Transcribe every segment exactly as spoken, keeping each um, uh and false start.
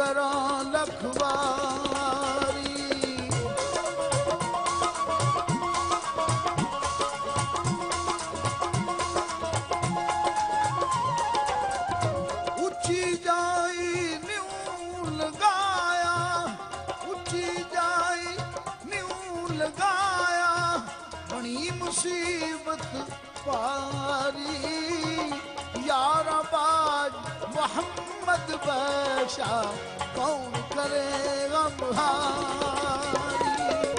करां लखवारी। उची जाई न्यू लगाया, उची जाई न्यू लगाया, बड़ी मुसीबत पारी। यारा बाज मोहम्मद बख्शा, कौन करेगा मुहारी।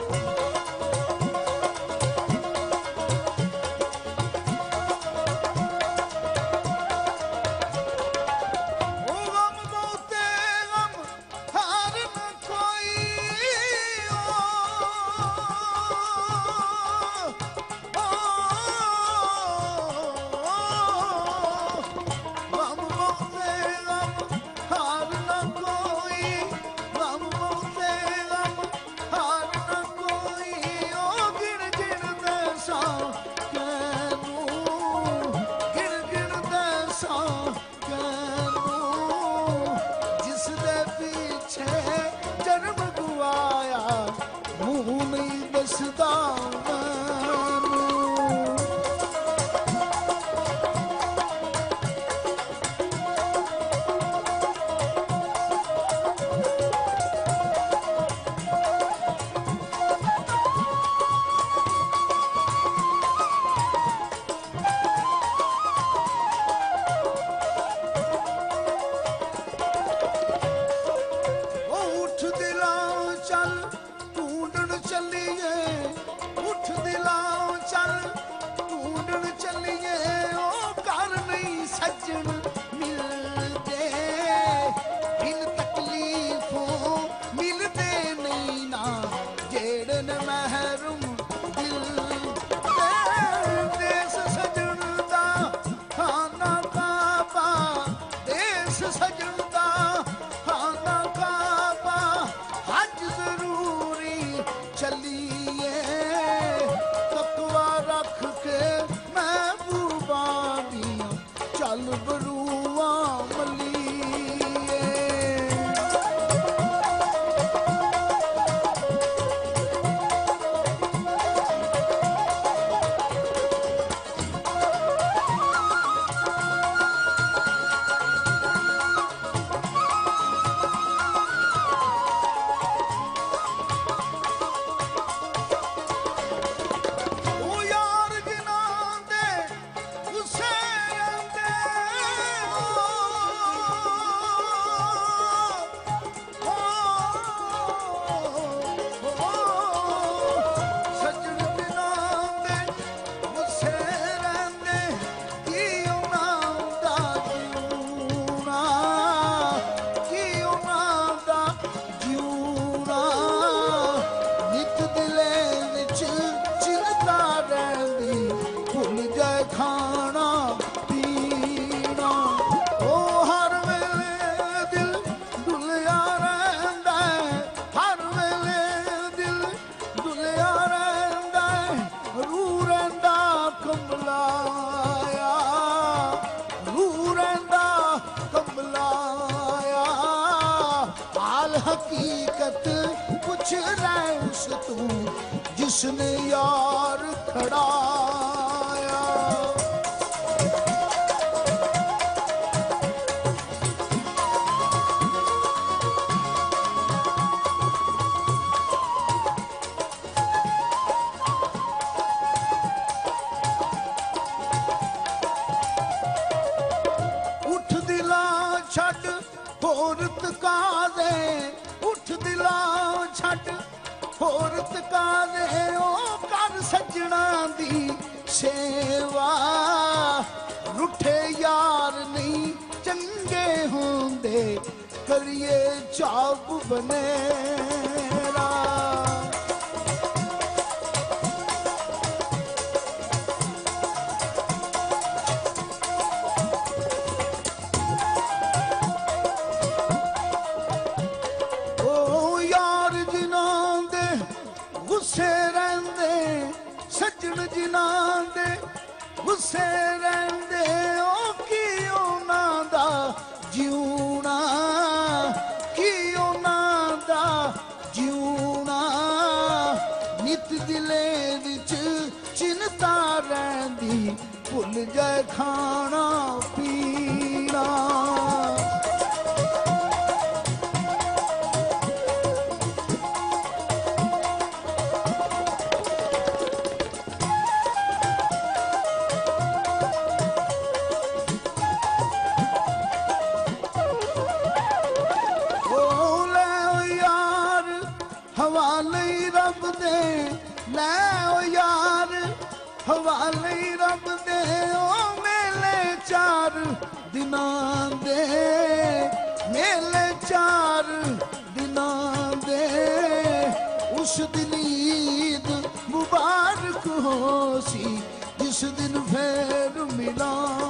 जिसने यार खड़ाया। उठ दिला छड़ होरत कादे, उठ दिला छड़ होरत कादे, ओ कर सजना दी सेवा। रुठे यार नहीं चंगे होंदे, करिए चाब बनेरा। गुस्से रहंदे ओ की उन्हां दा जीउणा, की दिले विच चिंता रहिंदी, भुल जाए खाना पीना। हवाले रब दे ओ मेले चार दिनां दे, मेले चार दिनां दे। उस दिन ईद मुबारक हो सी जिस दिन फेर मिलां